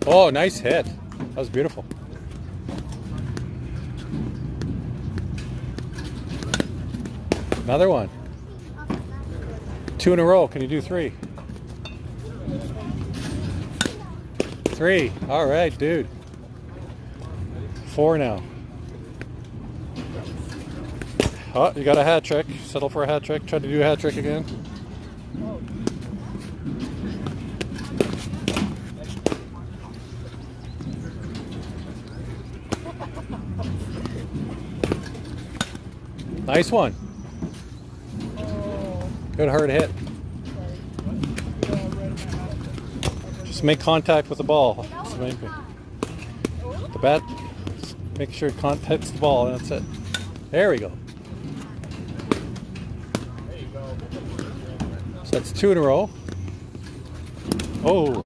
Oh, nice hit. That was beautiful. Another one. 2 in a row. Can you do 3? 3. All right, dude. 4 now. Oh, you got a hat trick. Settle for a hat trick. Try to do a hat trick again. Nice one. Good hard hit. Just make contact with the ball. The bat, make sure it hits the ball, and that's it. There we go. So that's 2 in a row. Oh.